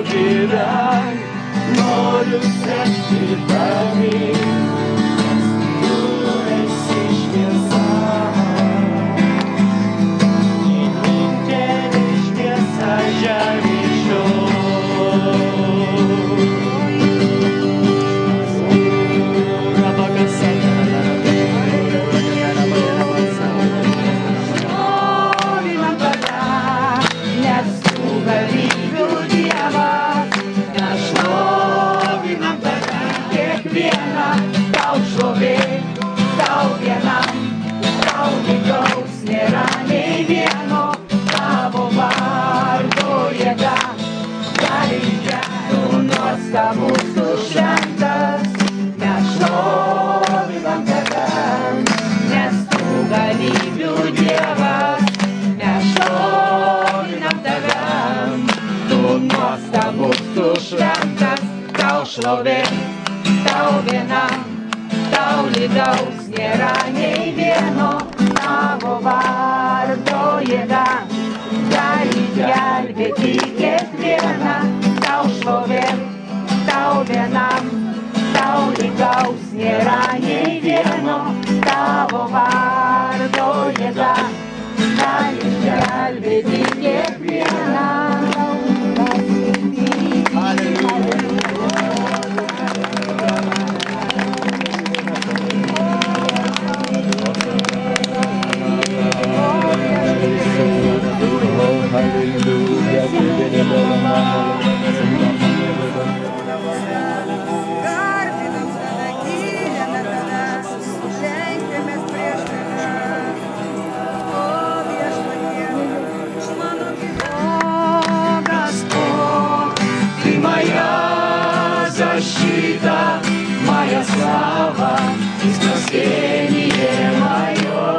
выбирай, молю сердце пами, tu esi šviesa, vienintelė šviesa žemėje. Šlovė, tau vienam, tau lygaus nėra nei vieno, tavo vardo jėga gali gelbėti kiekvieną. Tau šlovė, tau vienam, tau lygaus nėra nei vieno, tavo vardo jėga gali gelbėti kiekvieną. Защита, моя слава и спасение мое.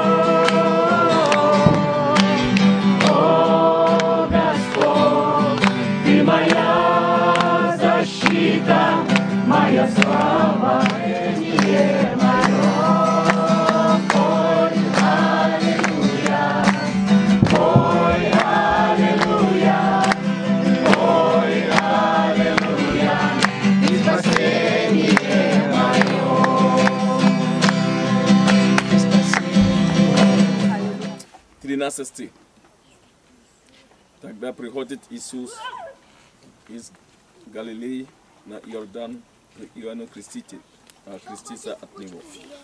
О, Господь, Ты моя защита, моя слава и спасение мое. Ой, аллилуйя, ой, аллилуйя, ой, аллилуйя. Спасение мое. 13 стих. Тогда приходит Иисус из Галилеи на Иордан к Иоанну креститься от него.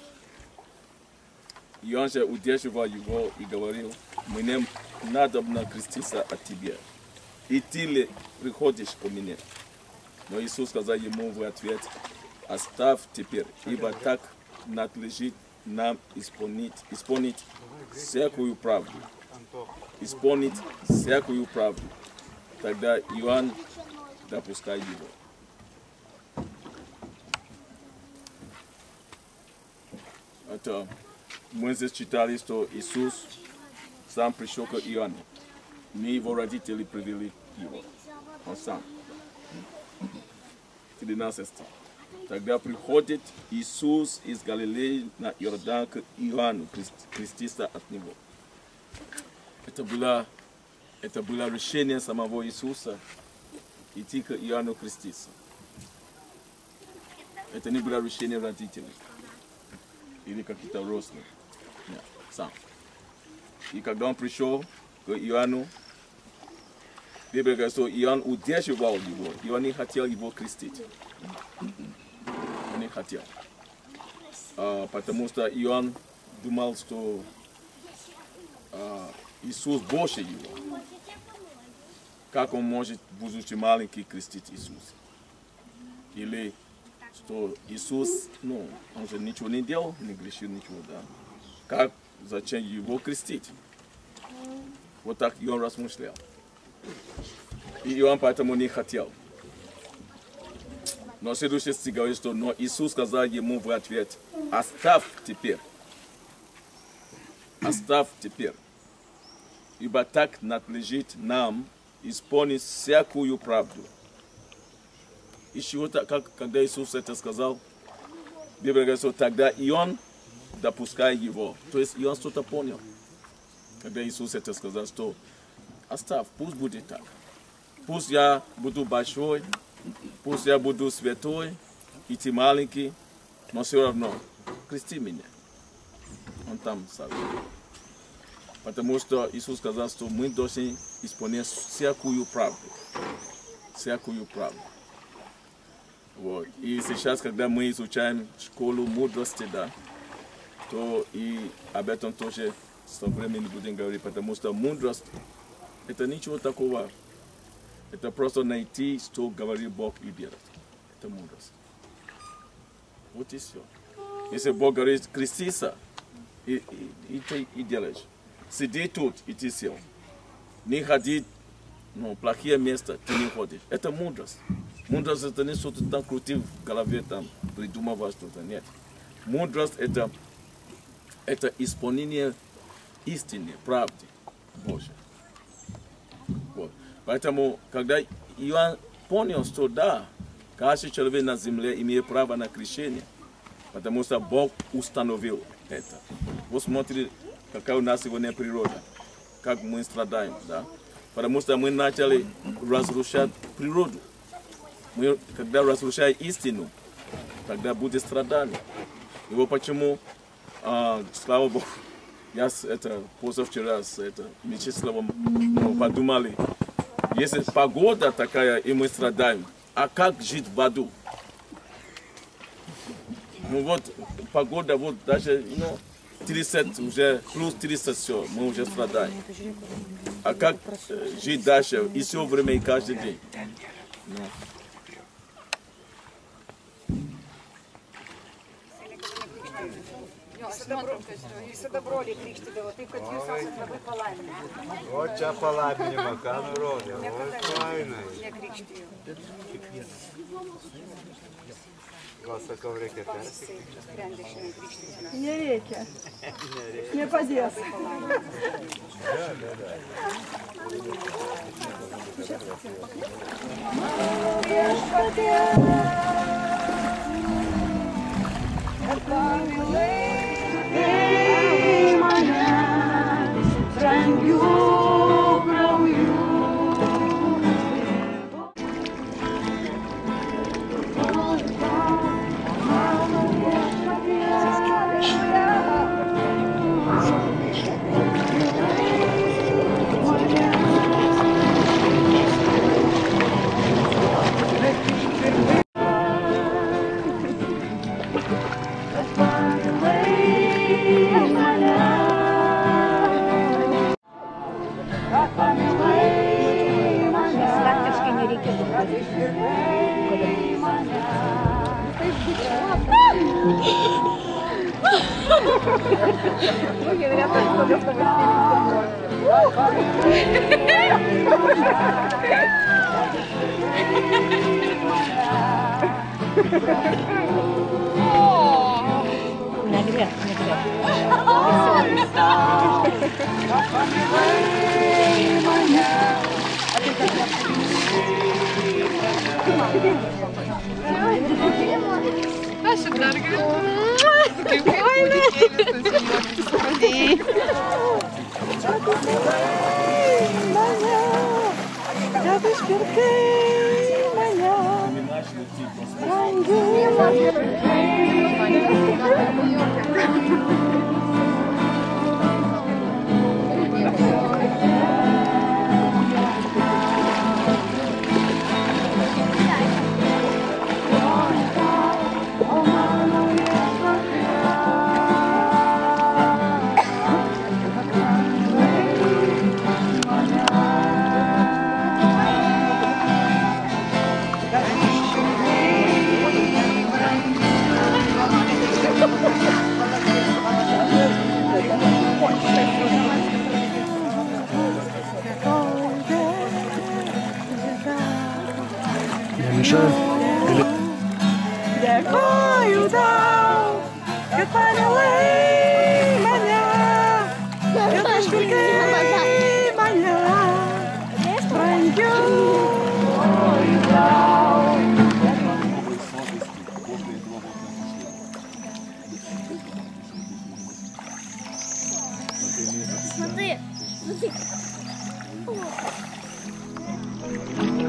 Иоанн же удерживал его и говорил: мне надобно креститься от тебя, и ты ли приходишь ко мне? Но Иисус сказал ему в ответ: оставь теперь, ибо так надлежит нам исполнить всякую правду. Исполнить всякую правду. Тогда Иоанн допускай его. Это мы здесь читали, что Иисус сам пришел к Иоанну. Не его родители привели его. Он сам. 13 стих. Тогда приходит Иисус из Галилеи на Иордан к Иоанну креститься от него. Это было решение самого Иисуса идти к Иоанну креститься. Это не было решение родителей или каких-то родственников. Нет, сам. И когда он пришел к Иоанну, Библия говорит, что Иоанн удерживал его. Иоанн не хотел его крестить. Он не хотел. Потому что Иоанн думал, что Иисус больше его. Как он может, будучи маленький, крестить Иисуса? Или что Иисус, он же ничего не делал, не грешил ничего, да? Зачем его крестить? Вот так Иоанн размышлял. И Иоанн поэтому не хотел. Но следующий стих говорит, что но Иисус сказал ему в ответ: оставь теперь. Оставь теперь. Ибо так надлежит нам исполнить всякую правду. И чего-то, когда Иисус это сказал, Библия говорит, что тогда Иоанн допускай его. То есть Иоанн что-то понял. Когда Иисус это сказал, что оставь, пусть будет так. Пусть я буду большой, пусть я буду святой, и ты маленький, но все равно крести меня. Он там сам. Потому что Иисус сказал, что мы должны исполнять всякую правду. Всякую правду. Вот. И сейчас, когда мы изучаем школу мудрости, да, то и об этом тоже со временем будем говорить, потому что мудрость – это ничего такого. Это просто найти, что говорит Бог, и делать. Это мудрость. Вот и все. Если Бог говорит креститься, и ты и делаешь. Сиди тут, и ты сел. Не ходи, ну, плохое место, ты не ходишь. Это мудрость. Мудрость – это не что-то там крутить в голове, там, придумывать что-то. Нет. Мудрость – это исполнение истины, правды Божьей. Вот. Поэтому, когда Иоанн понял, что да, каждый человек на земле имеет право на крещение, потому что Бог установил это. Вот смотрите, какая у нас сегодня природа, как мы страдаем, да? Потому что мы начали разрушать природу. Мы, когда разрушаем истину, тогда будет страдание. И вот почему, слава Богу, я позавчера с Мечиславом подумали, если погода такая, и мы страдаем, а как жить в аду? Ну вот, погода, вот даже, 30, уже плюс 30 все, мы уже страдаем. А как жить дальше, и все время, и каждый день? Să dă broli Cristi de o tică tiu sau să trebuie palamine. O cea palamine, măcar nu rode, o faină. Ne Cristi. Lasă că vrei că te Grande și ne Cristi. Не реки. Не подес. Наша дорогая. Какие будете, Дякую, дав, que panelei manhã, eu te expliquei manhã, Смотри, смотри.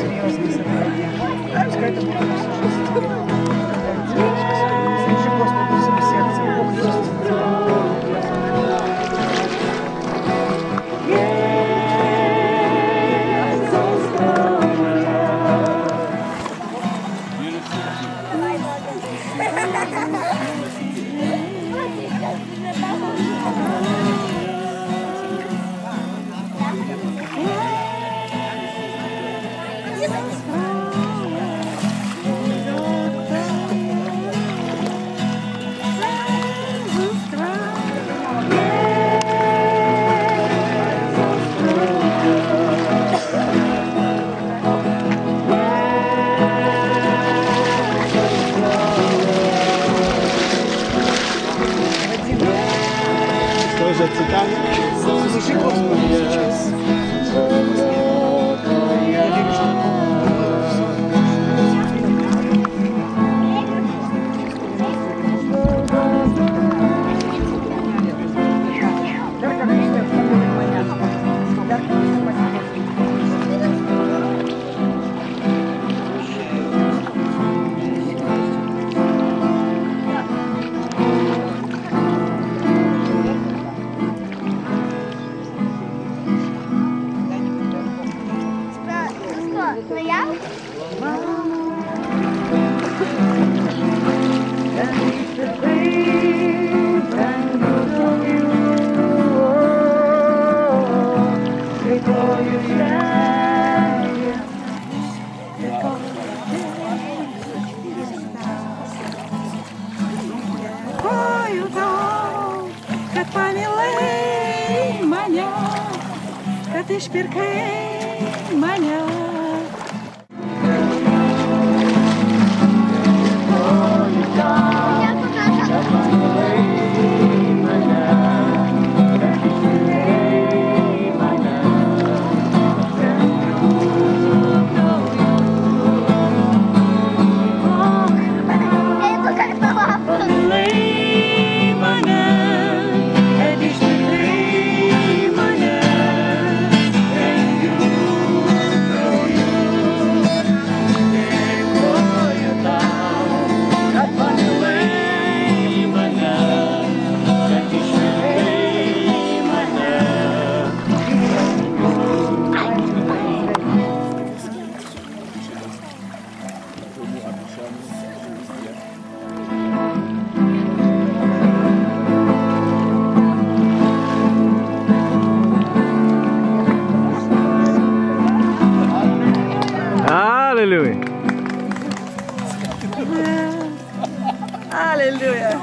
серьезные события. Пускай это будет наша жизнь. Скажи Господу в своем сердце, Бог истинный. Тоже цитата. Служи Господу сейчас. Я верю, что Kad pamilai mane, kad išpirkai mane. Аллилуйя. Аллилуйя.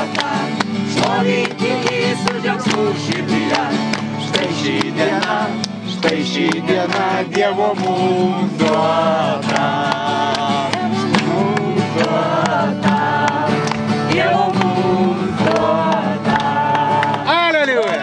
Štai ši diena štai ši diena Dievo mums duota. Mums duota, Dievo mums duota. Aleliuja!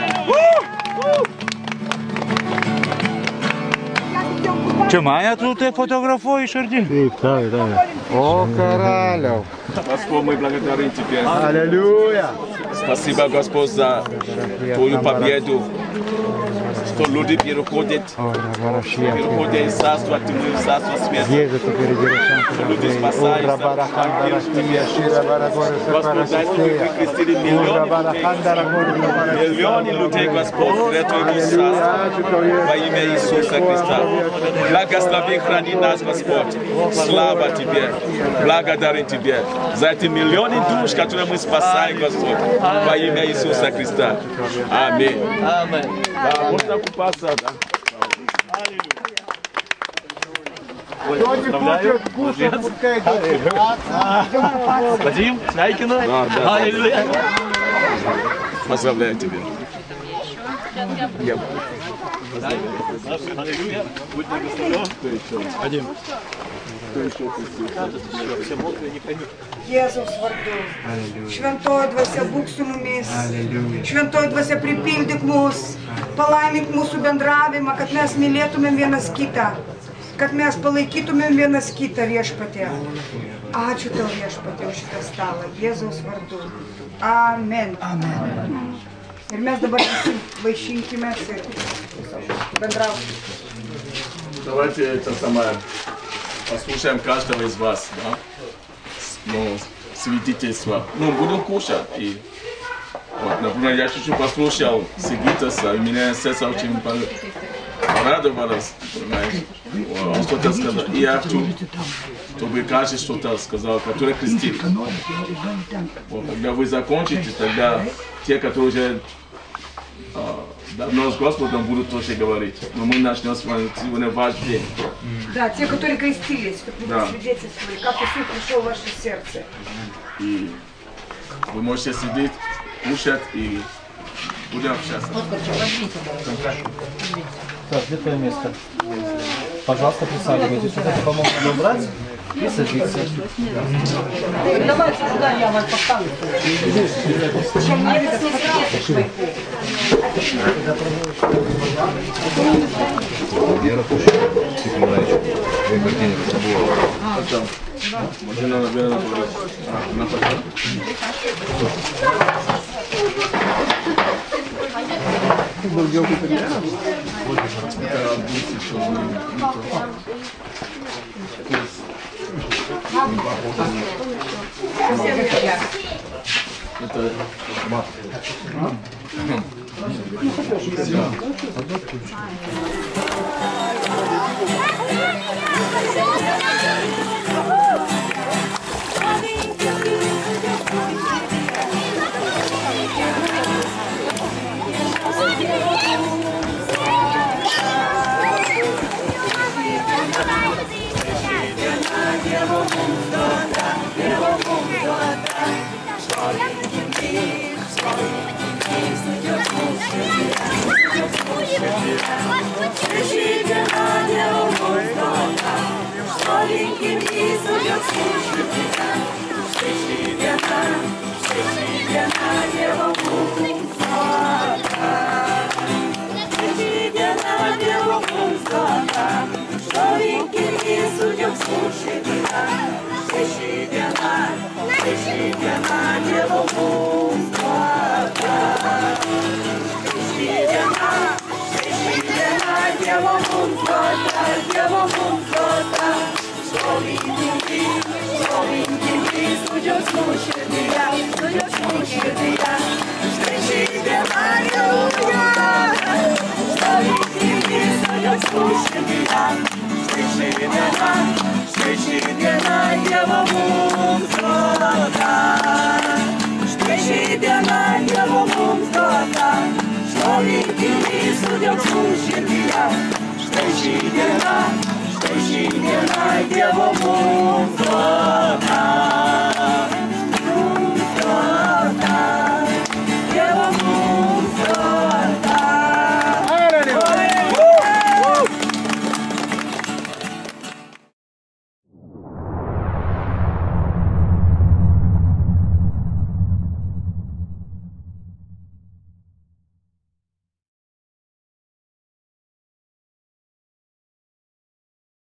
Čia mane tu tai fotografuoji iš arti? Taip. О, королев! Господь, мы благодарим Тебя. Аллилуйя! Спасибо, Господь, за Твою победу, что люди переходят из царства тьмы в царство света. Люди спасаются. Господь, дай, что вы крестили миллионы людей, Господь, в это царство во имя Иисуса Христа. Благослови, храни нас, Господь. Слава Тебе. Благодарим Тебя за эти миллионы душ, которые мы спасаем, Господь, во имя Иисуса Христа. Аминь. Да, можно купаться, да? Вадим, Снайкина. Да. Поздравляю тебя. Вадим. Jėzaus vardu. Šventoji dvasia būk su mumis. Šventoji dvasia pripildyk mus. Palaimink mūsų bendravimą, kad mes mylėtumėm vienas kitą. Kad mes palaikytumėm vienas kitą, Viešpatie. Ačiū tau, Viešpatie, už šitą stalą. Jėzaus vardu. Amen. Ir mes dabar visi vaišinkimės ir bendraukime. Давайте это самое. Послушаем каждого из вас, да? Ну, свидетельство. Ну, будем кушать. И, вот, например, я чуть-чуть послушал Сигитаса, и меня сердце очень порадовалось, понимаешь? Он что-то сказал. И я хочу, чтобы каждый что-то сказал, который крестит. Вот, когда вы закончите, тогда те, которые уже давно с Господом, будут тоже говорить. Но мы начнем с вами сегодня ваш день. Да, те, которые крестились, которые свидетельствовали, как Иисус пришел в ваше сердце. И вы можете сидеть, кушать и будем общаться. Так, где твое место? Пожалуйста, присаживайтесь. Вот это помогу вам убрать и садиться. Давайте сюда, я вас поставлю. Можно, наверное, на потом. Это Дievo mums duota.